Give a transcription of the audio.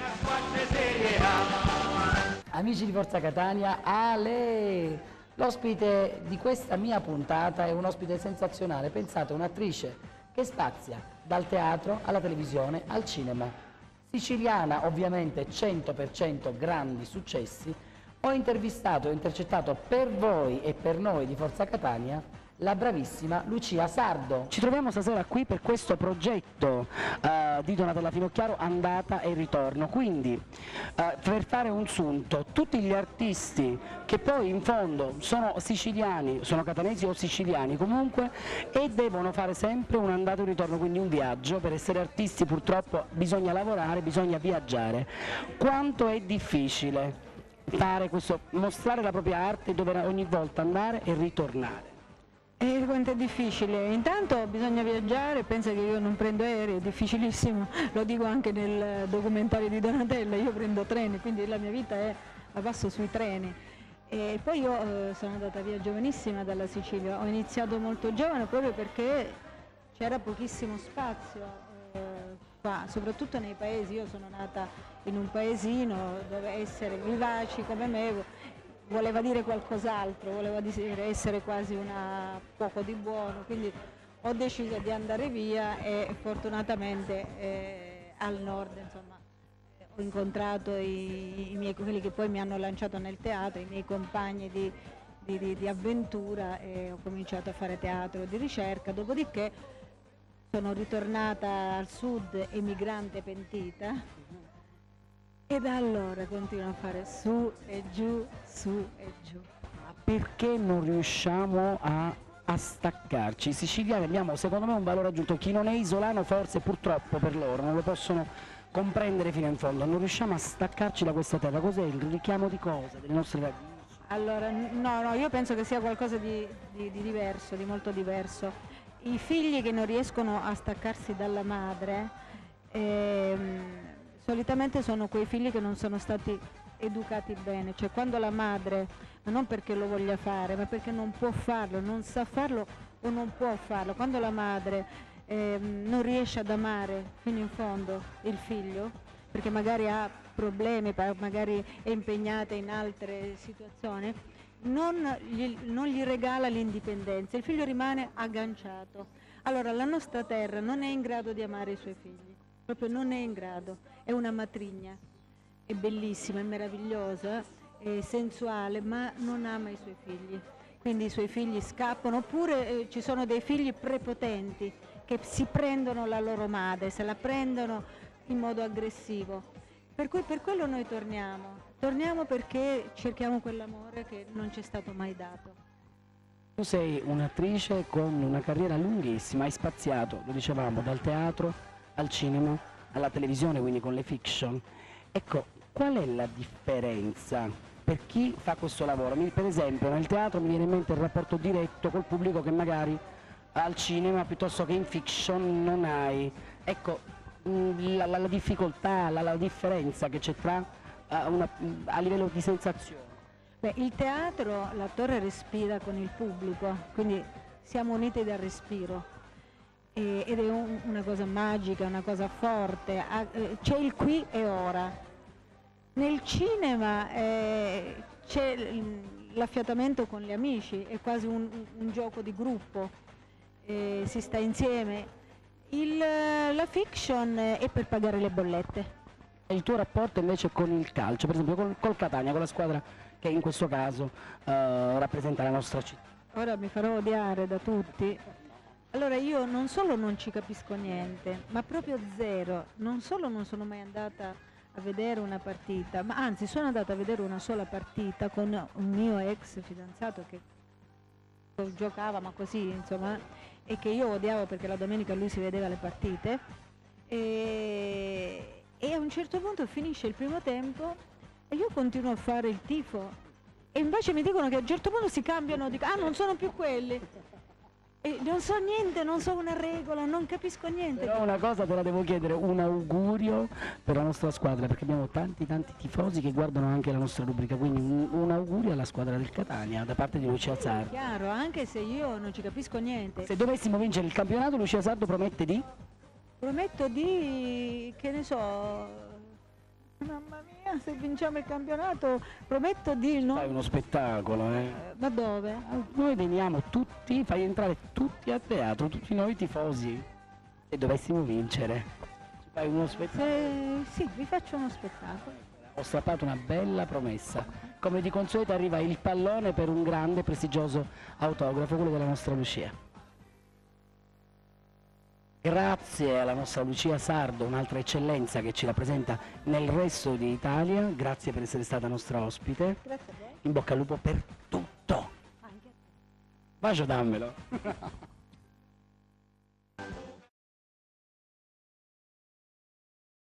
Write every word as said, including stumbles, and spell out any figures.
Amici di Forza Catania, Ale! L'ospite di questa mia puntata è un ospite sensazionale, pensate, un'attrice che spazia dal teatro alla televisione al cinema. Siciliana, ovviamente, cento per cento grandi successi. Ho intervistato e intercettato per voi e per noi di Forza Catania la bravissima Lucia Sardo. Ci troviamo stasera qui per questo progetto uh, di Donatella Finocchiaro, andata e ritorno, quindi uh, per fare un sunto, tutti gli artisti che poi in fondo sono siciliani, sono catanesi o siciliani comunque, e devono fare sempre un andata e un ritorno, quindi un viaggio. Per essere artisti purtroppo bisogna lavorare, bisogna viaggiare. Quanto è difficile fare questo, mostrare la propria arte, dover ogni volta andare e ritornare? E quanto è difficile, intanto bisogna viaggiare, pensa che io non prendo aerei, è difficilissimo, lo dico anche nel documentario di Donatella, io prendo treni, quindi la mia vita è a passo sui treni. E poi io eh, sono andata via giovanissima dalla Sicilia, ho iniziato molto giovane proprio perché c'era pochissimo spazio eh, qua, soprattutto nei paesi. Io sono nata in un paesino dove essere vivaci come me voleva dire qualcos'altro, voleva dire essere quasi una poco di buono, quindi ho deciso di andare via e fortunatamente eh, al nord, insomma, ho incontrato i, i miei, quelli che poi mi hanno lanciato nel teatro, i miei compagni di, di, di, di avventura, e ho cominciato a fare teatro di ricerca, dopodiché sono ritornata al sud emigrante pentita. E da allora continuo a fare su e giù, su e giù. Ma perché non riusciamo a, a staccarci? I siciliani abbiamo secondo me un valore aggiunto, chi non è isolano forse purtroppo per loro non lo possono comprendere fino in fondo, non riusciamo a staccarci da questa terra. Cos'è il richiamo di cosa? Delle nostre radici? Allora, no, no, io penso che sia qualcosa di, di, di diverso, di molto diverso. I figli che non riescono a staccarsi dalla madre, ehm, solitamente sono quei figli che non sono stati educati bene, cioè quando la madre, ma non perché lo voglia fare, ma perché non può farlo, non sa farlo o non può farlo, quando la madre eh, non riesce ad amare fino in fondo il figlio, perché magari ha problemi, magari è impegnata in altre situazioni, non gli, non gli regala l'indipendenza, il figlio rimane agganciato. Allora la nostra terra non è in grado di amare i suoi figli. Proprio non è in grado, è una matrigna, è bellissima, è meravigliosa, è sensuale, ma non ama i suoi figli, quindi i suoi figli scappano, oppure eh, ci sono dei figli prepotenti che si prendono la loro madre, se la prendono in modo aggressivo, per cui per quello noi torniamo, torniamo perché cerchiamo quell'amore che non ci è stato mai dato. Tu sei un'attrice con una carriera lunghissima, hai spaziato, lo dicevamo, dal teatro al cinema, alla televisione, quindi con le fiction. Ecco, qual è la differenza per chi fa questo lavoro? Per esempio nel teatro mi viene in mente il rapporto diretto col pubblico che magari al cinema piuttosto che in fiction non hai. Ecco, la, la, la difficoltà, la, la differenza che c'è tra uh, una, a livello di sensazione. Beh, il teatro, l'attore respira con il pubblico, quindi siamo uniti dal respiro. Ed è un, una cosa magica, una cosa forte, c'è il qui e ora. Nel cinema eh, c'è l'affiatamento con gli amici, è quasi un, un gioco di gruppo, eh, si sta insieme. Il, la fiction è per pagare le bollette. Il tuo rapporto invece con il calcio, per esempio col, col Catania, con la squadra che in questo caso eh, rappresenta la nostra città? Ora mi farò odiare da tutti. Allora io non solo non ci capisco niente, ma proprio zero, non solo non sono mai andata a vedere una partita, ma anzi sono andata a vedere una sola partita con un mio ex fidanzato che giocava, ma così insomma, e che io odiavo perché la domenica lui si vedeva le partite, e, e a un certo punto finisce il primo tempo e io continuo a fare il tifo e invece mi dicono che a un certo punto si cambiano, dico, ah non sono più quelli. E non so niente, non so una regola, non capisco niente. Però una cosa te la devo chiedere, un augurio per la nostra squadra, perché abbiamo tanti tanti tifosi che guardano anche la nostra rubrica, quindi un, un augurio alla squadra del Catania da parte di Lucia Sardo. Chiaro, anche se io non ci capisco niente. Se dovessimo vincere il campionato, Lucia Sardo promette di? Prometto di, che ne so, Mamma mia, se vinciamo il campionato prometto di non... Fai uno spettacolo, eh? Eh, Ma dove? Noi veniamo tutti, fai entrare tutti a teatro, tutti noi tifosi. Se dovessimo vincere, ci fai uno spettacolo. Se... Sì, vi faccio uno spettacolo. Ho strappato una bella promessa. Come di consueto arriva il pallone per un grande prestigioso autografo, quello della nostra Lucia. Grazie alla nostra Lucia Sardo, un'altra eccellenza che ci rappresenta nel resto d'Italia. Grazie per essere stata nostra ospite. Grazie a voi. In bocca al lupo per tutto. Anche a te. Bacio, dammelo.